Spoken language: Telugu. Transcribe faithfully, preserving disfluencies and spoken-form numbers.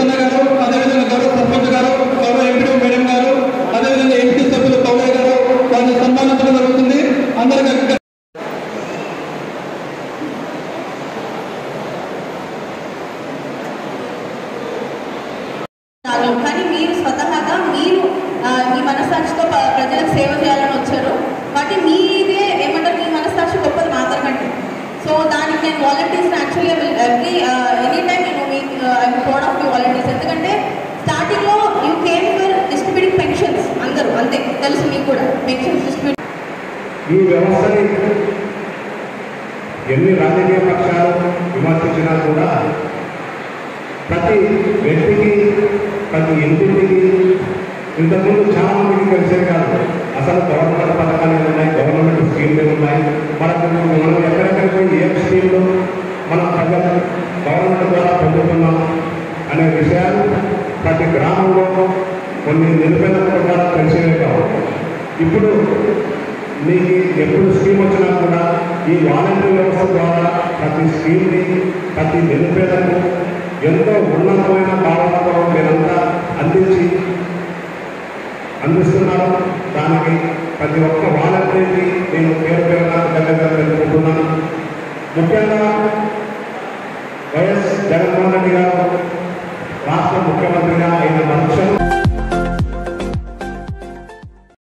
సన్న గారు, అదేవిధంగా గౌరవ సర్పంచ్ గారు, గౌరవ ఎంపీ మేడం గారు, అదేవిధంగా ఎంపీ సభ్యులు పౌరయ్య గారు వారిని సన్మానించడం జరుగుతుంది. అందరికీ కానీ మీరు స్వతహాగా మీరు మీ మనస్సాక్షితో ప్రజలకు సేవ చేయాలని వచ్చారు. కాబట్టి మీదే ఏమంటారు, మీ మనస్సాక్షి గొప్పది మాత్రకంటే. సో దానికి నేను volunteers actually every any time నేను మీ I'm proud of you volunteers. ఎందుకంటే స్టార్టింగ్లో you came for distributing pensions, అందరూ అంతే తెలుసు మీకు కూడా, పెన్షన్స్ డిస్ట్రిబ్యూట్. ఈ వ్యవస్థని ఎన్ని రాజకీయ పక్షాలు విమర్శించినా కూడా ప్రతి వ్యక్తికి, ప్రతి ఇంటికి ఇంతకుముందు చాలా మందికి తెలిసే కాదు అసలు గవర్నమెంట్ పథకాలు ఉన్నాయి, గవర్నమెంట్ స్కీమ్లు ఉన్నాయి, మనకు మనం ఎక్కడెక్కడికి పోయి ఏ స్కీమ్లు మనం ప్రజలు గవర్నమెంట్ ద్వారా పొందుతున్నాం అనే విషయాలు ప్రతి గ్రామంలో కొన్ని నిరుపేద కుటుంబాలకు తెలిసేవే కావు. ఇప్పుడు మీకు ఎప్పుడు స్కీమ్ వచ్చినా కూడా ఈ వాలంటీర్ వ్యవస్థ ద్వారా ప్రతి స్కీమ్ని ప్రతి నిరుపేదకు ఎంతో ఉన్నతమైన భావనతో మీరంతా అందించి అందిస్తున్నారు. దానికి ప్రతి ఒక్క వాలంటీర్కి నేను పేరు పేరుగా దగ్గరగా తెలుపుకుంటున్నాను. ముఖ్యంగా వైఎస్ జగన్మోహన్ రెడ్డి గారు రాష్ట్ర ముఖ్యమంత్రిగా అయిన పక్షం